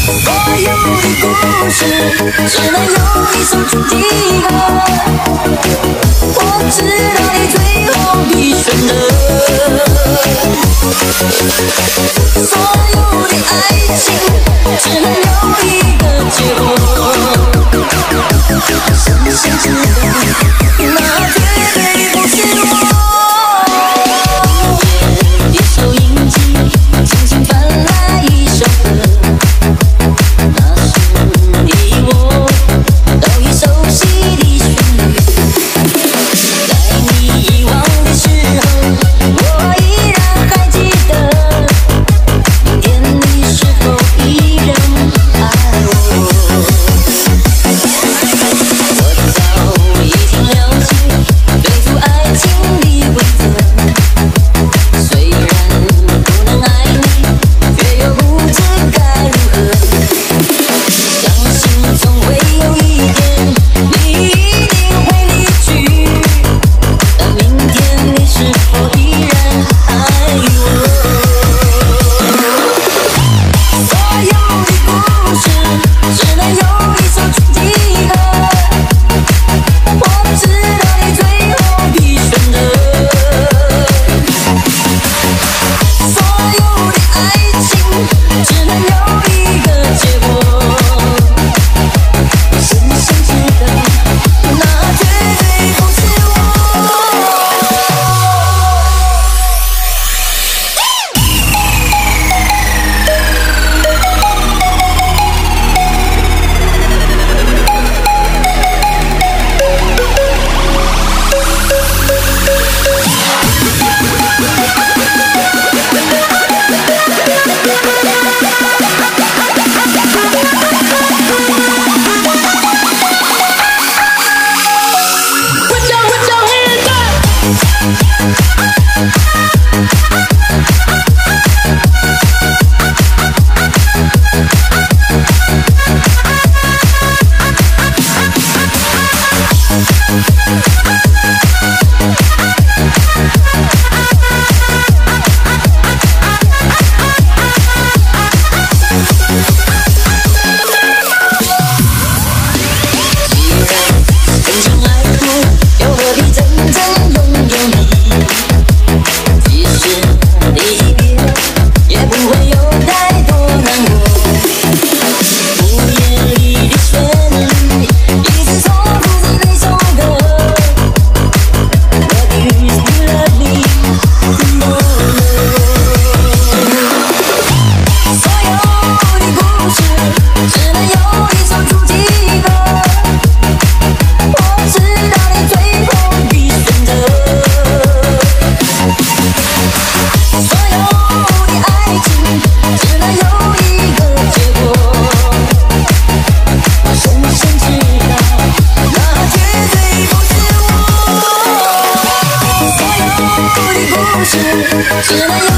所有的故事只能有一首主题歌。我知道你最后的选择。所有的爱情只能有一个结果。深深知道，那绝对不是我。一首音机，轻轻翻来一首歌。那是你我都已熟悉的旋律。在你遗忘的时候，我依然还记得。明天你是否依然爱我？我早已经了解对付爱情的规则，虽然不能爱你，却又不知该如何。相信总会有一天，你一定会离去。但明天你是否依然爱我？所有的故事只能有一首主题歌。我知道你最后的选择。所有的爱情只能有一个结果。我深深知道，那绝对不是我。只能有